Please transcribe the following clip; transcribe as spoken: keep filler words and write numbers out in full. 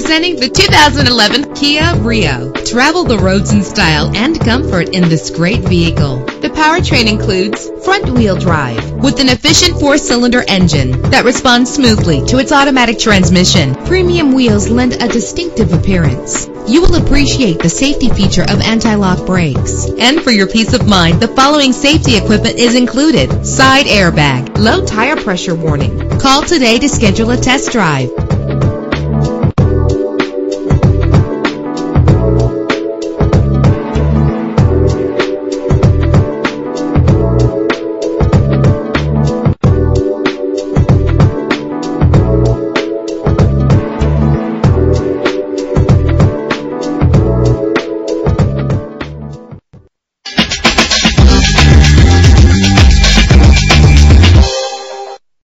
Presenting the two thousand eleven Kia Rio. Travel the roads in style and comfort in this great vehicle. The powertrain includes front-wheel drive with an efficient four-cylinder engine that responds smoothly to its automatic transmission. Premium wheels lend a distinctive appearance. You will appreciate the safety feature of anti-lock brakes. And for your peace of mind, the following safety equipment is included: side airbag, low tire pressure warning. Call today to schedule a test drive.